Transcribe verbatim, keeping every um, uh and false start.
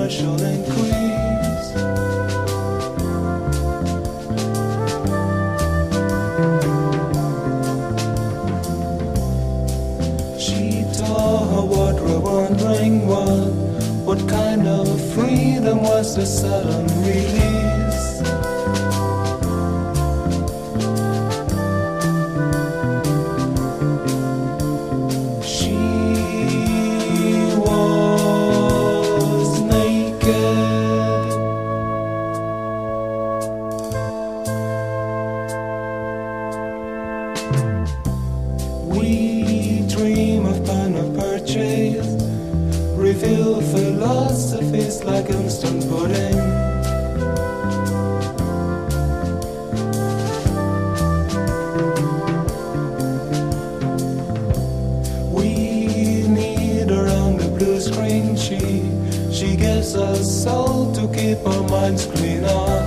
commercial increase. She told her wardrobe wondering what, what kind of freedom was the sudden release. She was naked. We dream of point of purchase, reveal philosophies like instant pudding. We need her on the blue screen. She, she gives us soul to keep our minds clean on.